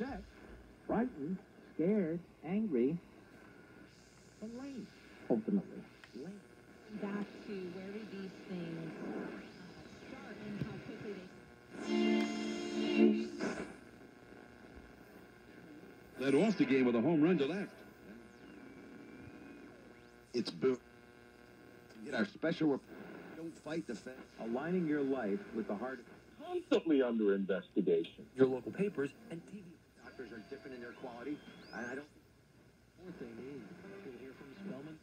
upset, frightened, scared, angry, but lame, ultimately. Lame. Back to where do these things start and how quickly they... Led off the game with a home run to left. It's boom. Get our special... Don't fight the fence. Aligning your life with the heart. Constantly under investigation. Your local papers and TV. Doctors are different in their quality. I don't... Fourth thing is, you'll hear from Spellman.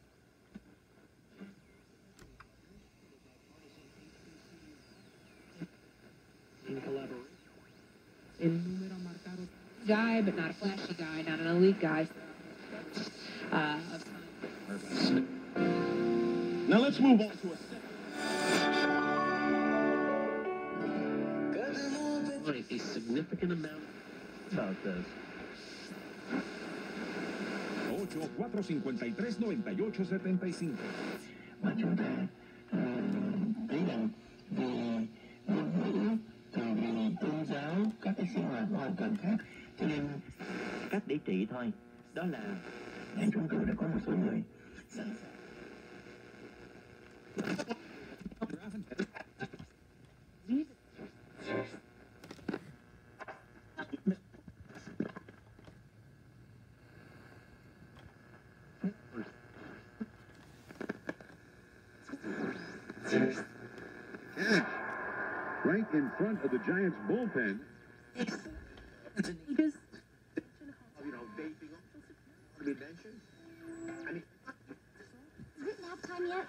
In collaboration. Guy, but not a flashy guy, not an elite guy. Now let's move on to a significant amount about this. 8-453-9875. Các cái sinh hoạt hoàn toàn khác, cho nên cách để trị thôi, đó là chúng tôi đã có một số người sẵn sàng. Right in front of the Giants bullpen. Because, vaping to be mentioned. I mean, Is it nap time yet?